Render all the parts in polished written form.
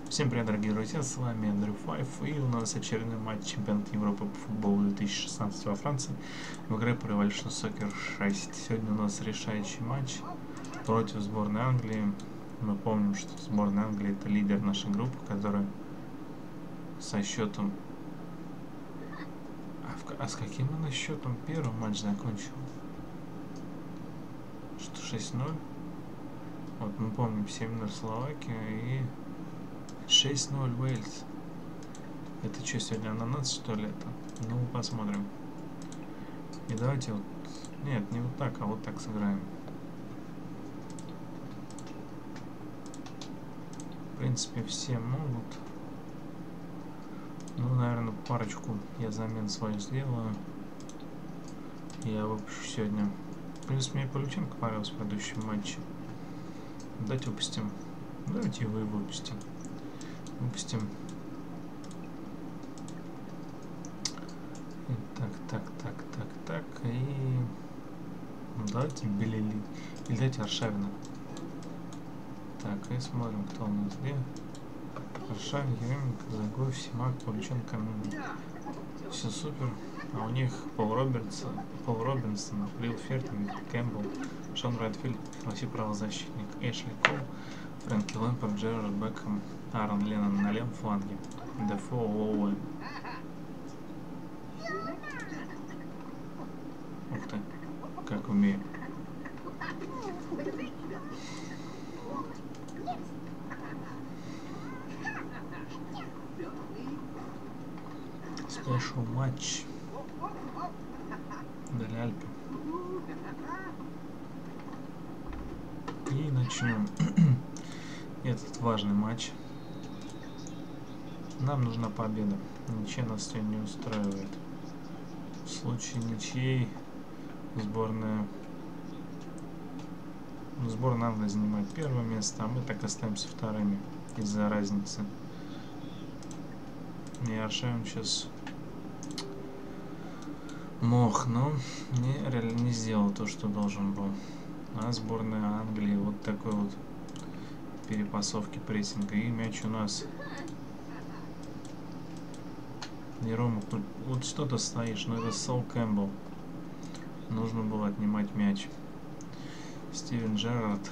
Всем привет, дорогие друзья, с вами Andrew Five, и у нас очередной матч чемпионата Европы по футболу 2016 во Франции в игре Pro Evolution Soccer 6. Сегодня у нас решающий матч против сборной Англии. Мы помним, что сборная Англии это лидер нашей группы, которая со счетом... А с каким она счетом первый матч закончил? Что 6-0? Вот мы помним 7-0 Словакия и 6-0 Уэльс. Это что, сегодня ананас, что ли, это? Ну, посмотрим. И давайте вот... Нет, не вот так, а вот так сыграем. В принципе, все могут. Ну, наверное, парочку я замен свою сделаю. Я выпущу сегодня. В принципе, мне Павлюченко понравился в предыдущем матче. Давайте выпустим. Давайте его и выпустим. Выпустим. Так. И давайте Белили. Или давайте Аршавина. Так, и смотрим, кто у нас где. Аршавин, Еременко, Загоев, Симак, Павлюченко. Все супер. А у них Пол Робинсон, Лил Фертинг, Кэмпбелл, Шон Райтфилд, вообще правозащитник, Эшли Кол, Фрэнки Лэмпорт, Джерард Бекхэм, Аарон Леннон на левом фланге, Дефо, Оуэн. Ух ты, как умею. Спешл матч для Альпы. И начнем этот важный матч. Нам нужна победа. Ничья нас сегодня не устраивает. В случае ничьей сборная Англии занимает первое место, а мы так остаемся вторыми из-за разницы. И Аршавин сейчас мог, но реально не сделал то, что должен был. А сборная Англии вот такой вот перепасовки прессинга. И мяч у нас. Не Рома, вот что ты стоишь, но это Сол Кэмпбелл. Нужно было отнимать мяч. Стивен Джерард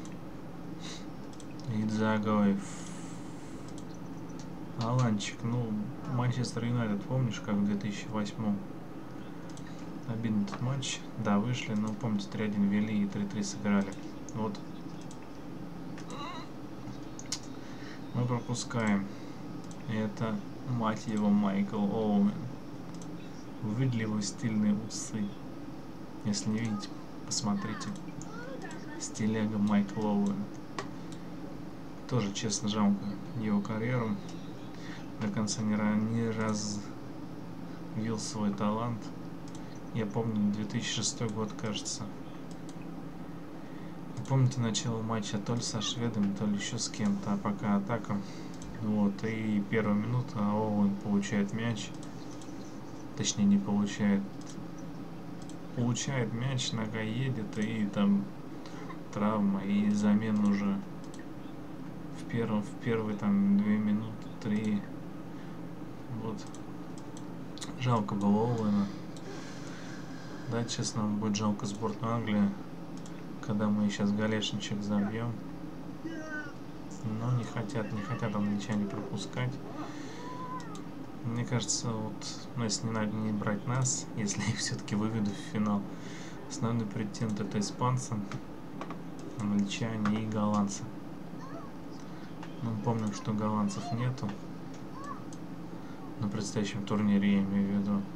и Загоев. Аланчик, ну, Манчестер Юнайтед, помнишь, как в 2008-м? Обидный этот матч. Да, вышли, но помните, 3-1 вели и 3-3 сыграли. Вот. Мы пропускаем. Это, мать его, Майкл Оуэн. Выдливые стильные усы. Если не видите, посмотрите. Стиляга Майкл Оуэн. Тоже, честно, жалко его карьеру. До конца не развил свой талант. Я помню 2006 год, кажется. И помните начало матча то ли со шведами, то ли еще с кем-то, а пока атака. Вот, и первая минута, Оуэн получает мяч. Точнее, не получает. Получает мяч, нога едет, и там травма, и замен уже в первые там 2 минуты, 3. Вот. Жалко было Оуэна. Да, честно, будет жалко сборную Англии, когда мы сейчас Галешничек забьем. Но не хотят англичане пропускать. Мне кажется, вот, ну, если не брать нас, если их все-таки выведут в финал, основной претендент это испанцы, англичане и голландцы. Мы помним, что голландцев нету на предстоящем турнире, я имею в виду.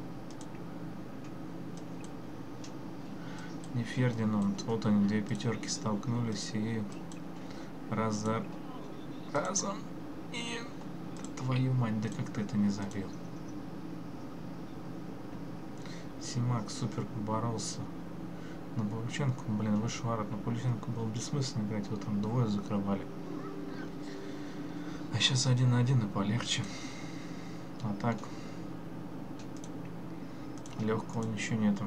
Не Фердинанд, вот они, две пятерки столкнулись и разом. И твою мать, да как ты это не забил? Симак супер поборолся. На Павлюченко, блин, выше ворот. На Павлюченко было бессмысленно играть, вот там двое закрывали. А сейчас 1 на 1 и полегче. А так легкого ничего нету.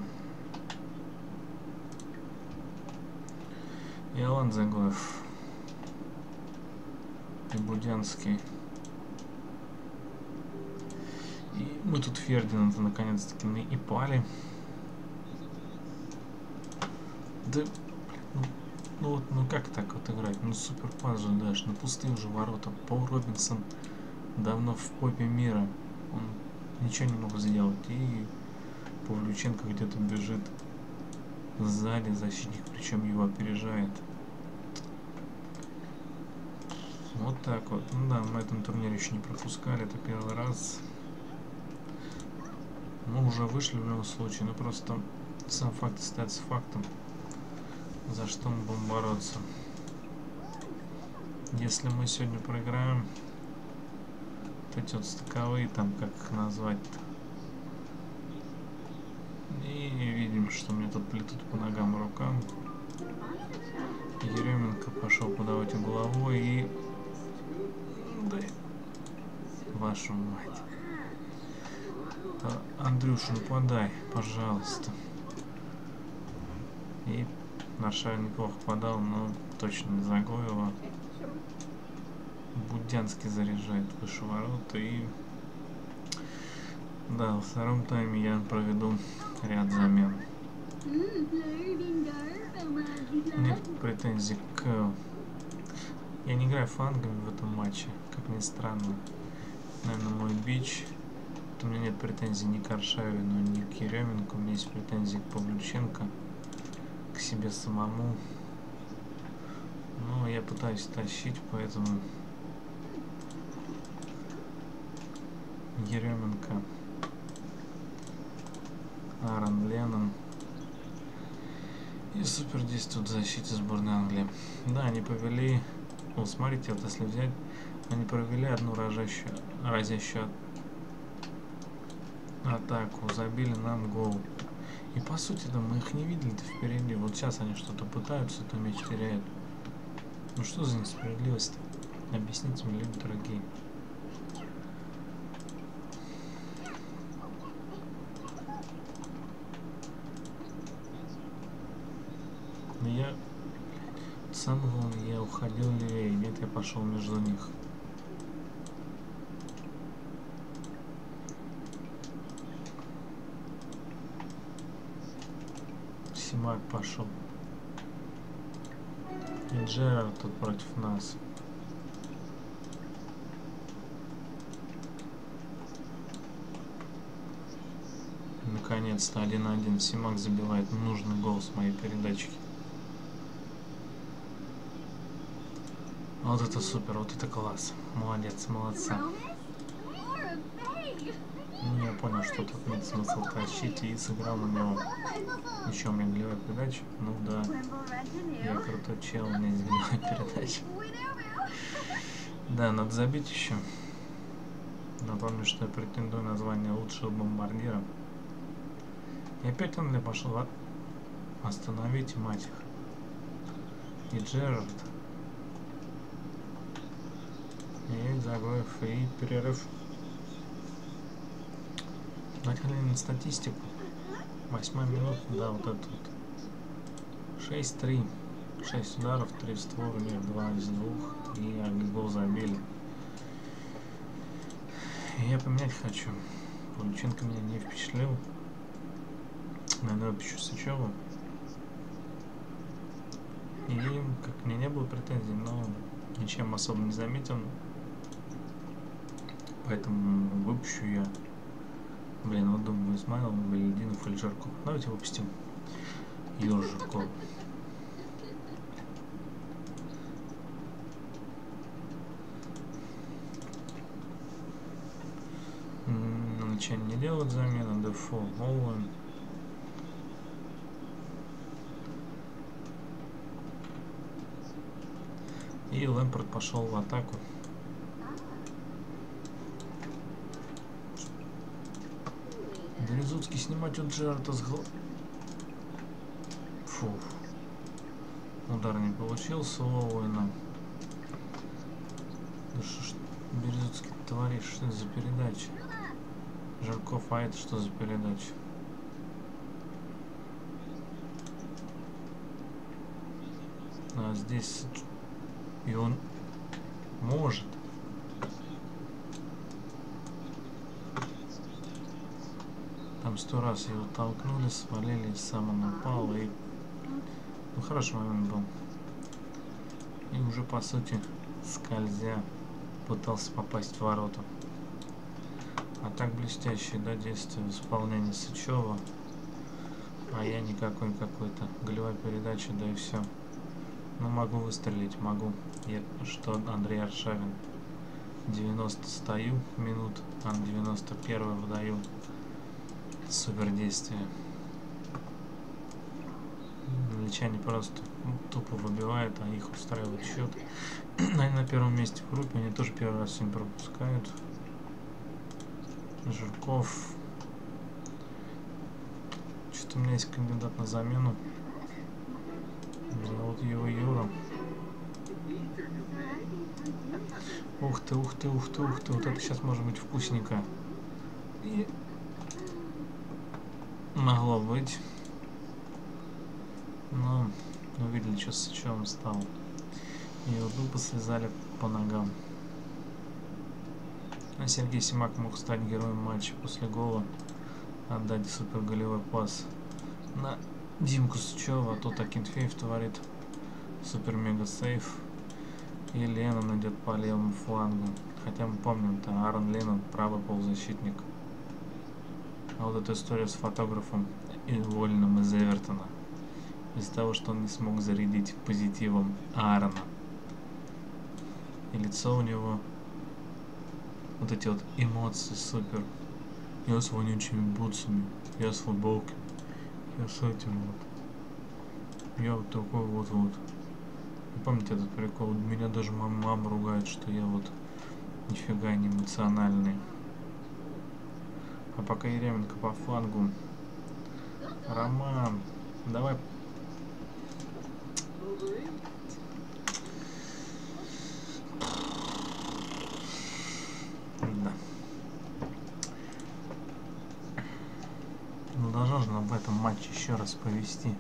И Алан Загоев. и Будянский. И мы тут Фердинанда наконец-таки наипали. Да, ну как так вот играть? Ну супер пас же дашь, на пустые уже ворота. Пол Робинсон давно в попе мира. Он ничего не мог сделать. И Павлюченко где-то бежит сзади, защитник, причем его опережает. Вот так вот. Ну да, на этом турнире еще не пропускали, это первый раз. Мы уже вышли в любом случае, но просто сам факт остается фактом, за что мы будем бороться. Если мы сегодня проиграем, эти вот стыковые, там как их назвать-то, и видим, что мне тут плетут по ногам и рукам. Еременко пошел подавать угловой и... Да... Вашу мать. Андрюша, нападай, пожалуйста. И Наршавин неплохо подал, но точно не Загоева. Будянский заряжает выше ворота. И да, во втором тайме я проведу ряд замен. Нет претензий к... Я не играю флангами в этом матче, как ни странно. Наверное, мой бич. У меня нет претензий ни к Аршавину, ни к Еременко. У меня есть претензии к Павлюченко, к себе самому. Но я пытаюсь тащить, поэтому Еременко, Аарон Леннон и супер действует в защите сборной Англии. Да, они повели... О, смотрите, вот если взять, они провели одну разящую атаку, забили нам гол. И по сути-то мы их не видели-то впереди. Вот сейчас они что-то пытаются, то мяч теряют. Ну что за несправедливость-то? Объясните мне, люди дорогие. Но я... Самое главное, я уходил левее. Нет, я пошел между них. Симак пошел. И Джерард тут против нас. Наконец-то 1-1. Симак забивает нужный гол с моей передачки. Вот это супер, вот это класс. Молодец, молодца. Ну, я понял, что тут нет смысла тащить, и сыграл на него. Еще у меня голевая передача. Ну да, я крутой чел, у меня есть голевая передача. Да, надо забить еще. Напомню, что я претендую на звание лучшего бомбардира. И опять он мне пошел. Остановите, мать их. И Джерард. И Загоев, и перерыв. Начали на статистику. 8 минут, да, вот это вот. 6-3. 6 ударов, 3 в створ, у них 2 из 2. И гол забили. И я поменять хочу. Павлюченко меня не впечатлил. Наверное, выпущу Сычеву. И как мне не было претензий, но ничем особо не заметен. Поэтому выпущу я. Блин, вот думаю, Измаил, Валентинов или Жарков. Давайте выпустим Юру Жаркова. На начале не делают замены. Дефо, Оуэн. И Лэмпорт пошел в атаку. Березутский снимать у Джерарда с головы. Фу. Удар не получился у Оуэна. Да что ж Березутский творишь? Что это за передача? Жарков, а это что за передача? А здесь... И он может. там 100 раз его толкнули, свалили, сам он упал, и ну, хороший момент был. И уже по сути скользя пытался попасть в ворота. А так блестящее, да, действие в исполнении Сычева. А я никакой какой-то голевая передача, да и все. Ну, могу выстрелить, могу. Я, что Андрей Аршавин. 90 стою минут, а на 91 выдаю. Супер действие. Англичане просто тупо выбивают, а их устраивает счет. Они на первом месте в группе, они тоже первый раз сегодня пропускают. Жирков. Что-то у меня есть кандидат на замену. Зовут его Юра. Ух ты, ух ты, ух ты, ух ты. Вот это сейчас может быть вкусненько. И могло быть. Но увидели, что с Сычевым стал. И вот дупы слезали по ногам. А Сергей Симак мог стать героем матча после гола. Отдать супер голевой пас на Димку Сычева. А тот Акинфеев творит супер мега сейф. И Леннон идет по левому флангу. Хотя мы помним, это Аарон Леннон, правый полузащитник. А вот эта история с фотографом и уволенным из Эвертона. Из-за того, что он не смог зарядить позитивом Аарона. И лицо у него, вот эти вот эмоции супер. Я с вонючими бутсами, я с футболкой, я с этим вот. Я вот такой вот. Помните этот прикол? Меня даже мама ругает, что я вот нифига не эмоциональный. А пока Еременко по флангу. Роман, давай. Да. Ну, должен же в этом матче еще раз повести.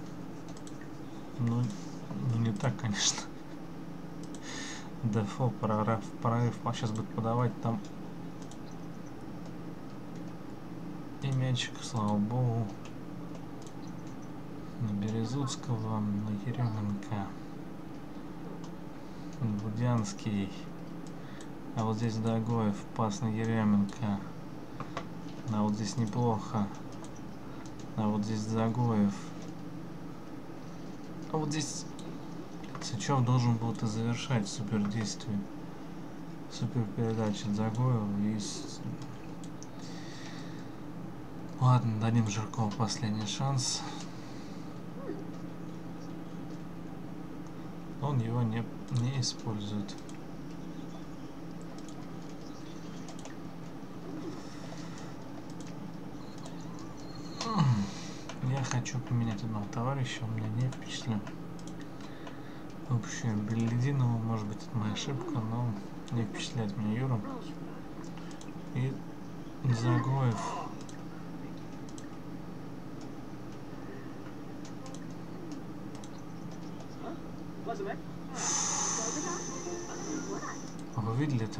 Ну, не так, конечно. Дефо, прорыв. А сейчас будет подавать там. И мячик, слава богу. На Березутского, на Еременко. Будянский. А вот здесь Дагоев, пас на Еременко. А вот здесь неплохо. А вот здесь Загоев. А вот здесь Сычев должен был это завершать супер действие. Супер передача Загоева. И... Ладно, дадим Жиркову последний шанс. Он его не использует. Я хочу поменять одного товарища, он меня не впечатлил. Вообще, Белединова, может быть, это моя ошибка, но не впечатляет меня Юра. И Загоев. Вы видели это?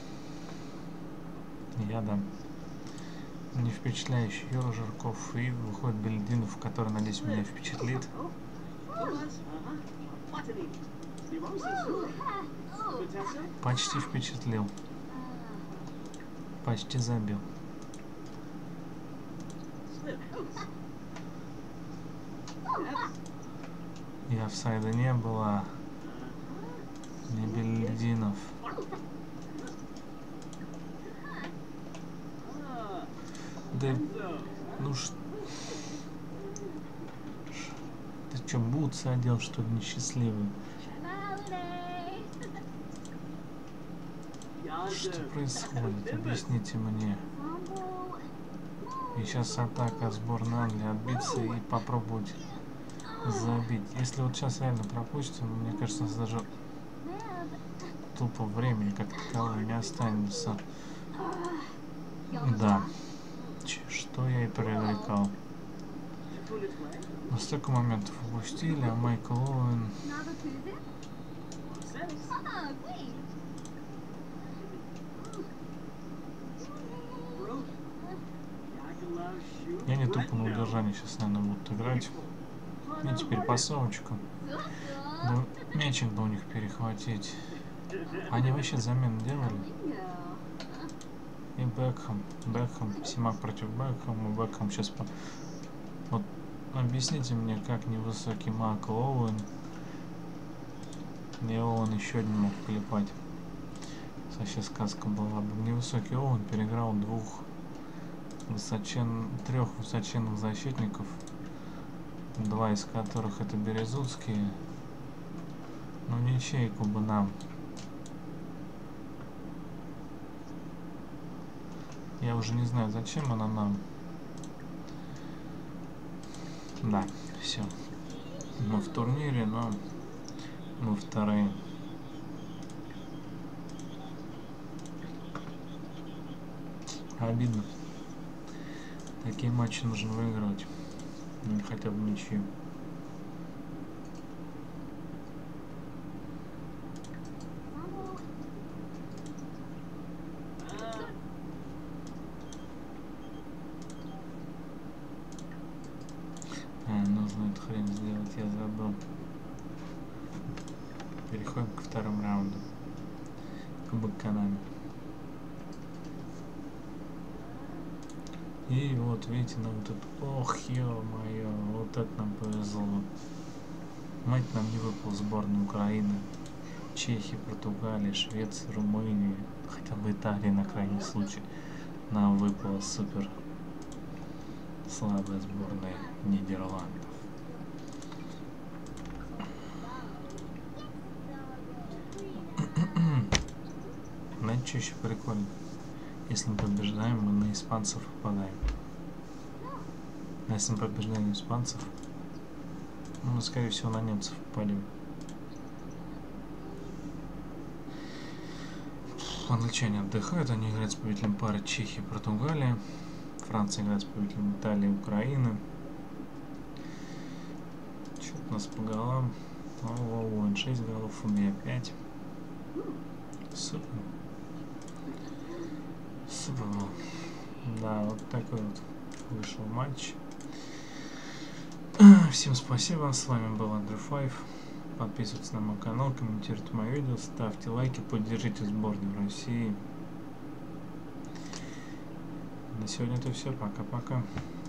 Я да. Не впечатляющий Юра Жирков, и выходит Белединов, который, надеюсь, меня впечатлит. Почти впечатлил. Почти забил. И офсайда не было. Не Белединов. Да, ну что? Ты что, бутсы одел, что ли, несчастливый? Что происходит? Объясните мне. И сейчас атака сборной Англии, отбиться и попробовать забить. Если вот сейчас реально пропустим, мне кажется, у нас даже тупо времени как такового не останется. Да. Что я и предрекал. Но столько моментов упустили, а Майкл Оуэн... тупо на удержании сейчас, наверное, будут играть. И теперь пасовочку. Ну, мячик бы у них перехватить. Они вообще замену делали. И Бекхэм. Симак против Бекхэма. Бекхэм сейчас... Вот объясните мне, как невысокий Мак Оуэн. И Оуэн еще один мог клепать. Вообще сказка была бы. Невысокий Оуэн переиграл трех высоченных защитников. Два из которых это березутские. Ну, ничейку бы нам. Я уже не знаю, зачем она нам. Да, все. Мы в турнире, но мы вторые. Обидно. Такие матчи нужно выигрывать. Ну, хотя бы ничью. Нужно эту хрень сделать, я забыл. Переходим ко второму раунду. Кубок Канами. И вот видите, нам тут, ох, ё-моё, вот это нам повезло. Мать, нам не выпал сборная Украины, Чехии, Португалии, Швеции, Румынии, хотя бы Италии на крайний случай. Нам выпала супер слабая сборная Нидерландов. Знаете, что еще прикольно? Если мы побеждаем, мы на испанцев попадаем. А если мы побеждаем испанцев, мы, скорее всего, на немцев попадем. Англичане отдыхают, они играют с победителем пары Чехии, Португалия. Франция играет с победителем Италии, Украины. Что у нас по голам? О, 6 голов, у меня 5. Супер. Супер. Да, вот такой вот вышел матч. Всем спасибо, с вами был Andrew5. Подписывайтесь на мой канал, комментируйте мои видео, ставьте лайки, поддержите сборную России. На сегодня это все, пока-пока.